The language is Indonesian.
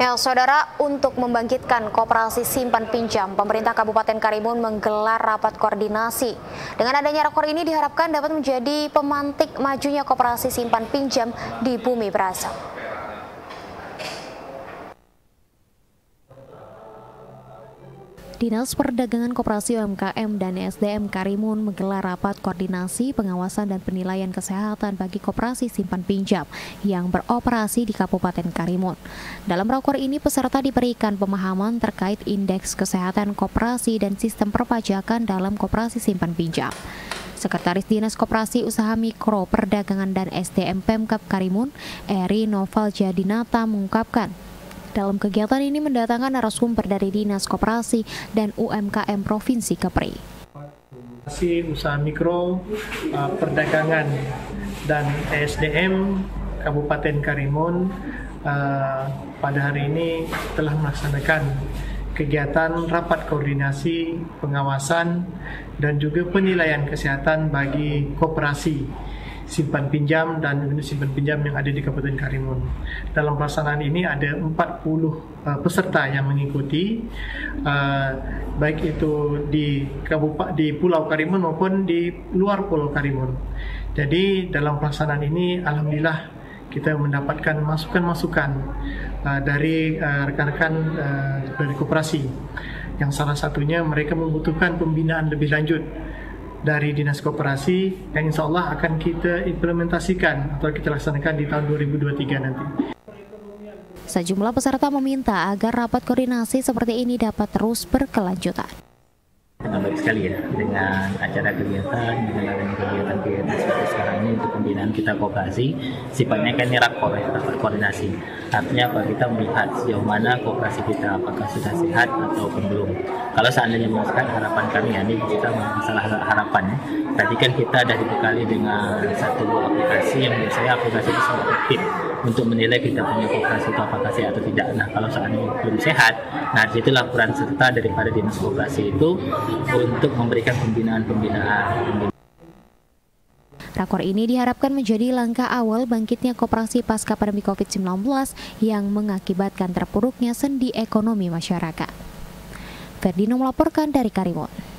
Ya, saudara, untuk membangkitkan koperasi simpan pinjam, pemerintah Kabupaten Karimun menggelar rapat koordinasi. Dengan adanya rakor ini diharapkan dapat menjadi pemantik majunya koperasi simpan pinjam di Bumi Berasal. Dinas Perdagangan Koperasi UMKM dan SDM Karimun menggelar rapat koordinasi pengawasan dan penilaian kesehatan bagi koperasi simpan pinjam yang beroperasi di Kabupaten Karimun. Dalam rakor ini peserta diberikan pemahaman terkait indeks kesehatan koperasi dan sistem perpajakan dalam koperasi simpan pinjam. Sekretaris Dinas Koperasi Usaha Mikro Perdagangan dan SDM Pemkab Karimun, Eri Noval Jadinata mengungkapkan, dalam kegiatan ini mendatangkan narasumber dari Dinas Koperasi dan UMKM Provinsi Kepri. Usaha Mikro, Perdagangan dan SDM Kabupaten Karimun pada hari ini telah melaksanakan kegiatan rapat koordinasi, pengawasan, dan juga penilaian kesehatan bagi koperasi simpan pinjam dan unit simpan pinjam yang ada di Kabupaten Karimun. Dalam pelaksanaan ini ada 40 peserta yang mengikuti, baik itu di Pulau Karimun maupun di luar Pulau Karimun. Jadi dalam pelaksanaan ini alhamdulillah kita mendapatkan masukan-masukan dari rekan-rekan dari koperasi, yang salah satunya mereka membutuhkan pembinaan lebih lanjut dari Dinas Koperasi yang insya Allah akan kita implementasikan atau kita laksanakan di tahun 2023 nanti. Sejumlah peserta meminta agar rapat koordinasi seperti ini dapat terus berkelanjutan. Baik sekali ya, dengan acara kegiatan, dengan adanya kegiatan-kegiatan seperti sekarang ini untuk pembinaan kita koperasi, sifatnya kan ini rapat koordinasi. Artinya apa? Kita melihat sejauh mana koperasi kita, apakah sudah sehat ataupun belum. Kalau seandainya misalkan harapan kami, ya, ini kita masalah harapan. Tadi kan kita ada dibekali dengan satu aplikasi yang biasanya aplikasi itu sangat efektif untuk menilai kita punya koperasi itu apakah sehat atau tidak. Nah, kalau seandainya belum sehat, nah disitulah peran serta daripada Dinas Koperasi itu untuk memberikan pembinaan. Rakor ini diharapkan menjadi langkah awal bangkitnya koperasi pasca pandemi COVID-19 yang mengakibatkan terpuruknya sendi ekonomi masyarakat. Ferdino melaporkan dari Karimun.